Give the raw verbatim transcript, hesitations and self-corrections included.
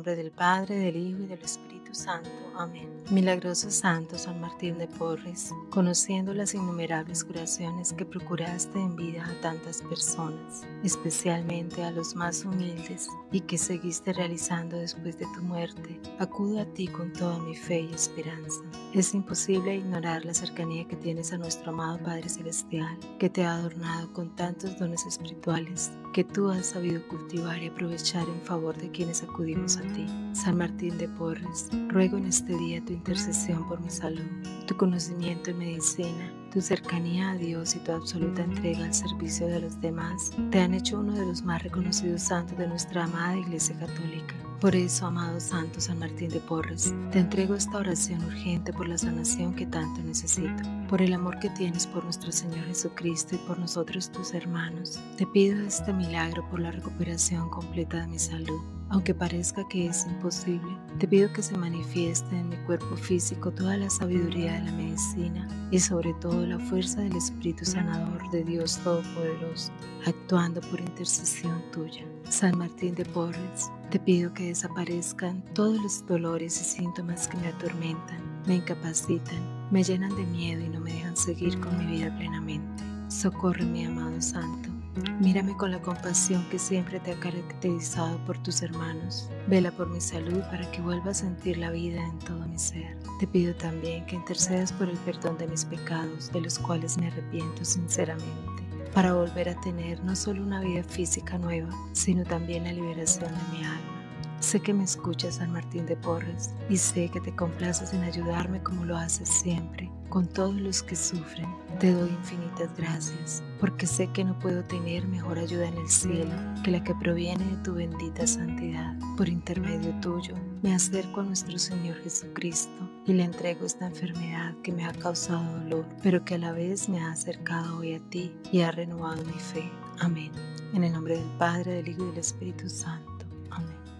nombre del Padre, del Hijo y del Espíritu Santo. Amén. Milagroso Santo San Martín de Porres, conociendo las innumerables curaciones que procuraste en vida a tantas personas, especialmente a los más humildes, y que seguiste realizando después de tu muerte, acudo a ti con toda mi fe y esperanza. Es imposible ignorar la cercanía que tienes a nuestro amado Padre Celestial, que te ha adornado con tantos dones espirituales que tú has sabido cultivar y aprovechar en favor de quienes acudimos a ti. San Martín de Porres, ruego en este día tu intercesión por mi salud, tu conocimiento en medicina, tu cercanía a Dios y tu absoluta entrega al servicio de los demás te han hecho uno de los más reconocidos santos de nuestra amada Iglesia Católica. Por eso, amado Santo San Martín de Porres, te entrego esta oración urgente por la sanación que tanto necesito. Por el amor que tienes por nuestro Señor Jesucristo y por nosotros tus hermanos, te pido este milagro por la recuperación completa de mi salud. Aunque parezca que es imposible, te pido que se manifieste en mi cuerpo físico toda la sabiduría de la medicina y sobre todo la fuerza del Espíritu Sanador de Dios Todopoderoso, actuando por intercesión tuya. San Martín de Porres, te pido que desaparezcan todos los dolores y síntomas que me atormentan, me incapacitan, me llenan de miedo y no me dejan seguir con mi vida plenamente. Socórreme, amado Santo. Mírame con la compasión que siempre te ha caracterizado por tus hermanos. Vela por mi salud para que vuelva a sentir la vida en todo mi ser. Te pido también que intercedas por el perdón de mis pecados, de los cuales me arrepiento sinceramente, para volver a tener no solo una vida física nueva, sino también la liberación de mi alma. Sé que me escuchas, San Martín de Porres, y sé que te complaces en ayudarme como lo haces siempre, con todos los que sufren. Te doy infinitas gracias, porque sé que no puedo tener mejor ayuda en el cielo que la que proviene de tu bendita santidad. Por intermedio tuyo, me acerco a nuestro Señor Jesucristo y le entrego esta enfermedad que me ha causado dolor, pero que a la vez me ha acercado hoy a ti y ha renovado mi fe. Amén. En el nombre del Padre, del Hijo y del Espíritu Santo. Amén.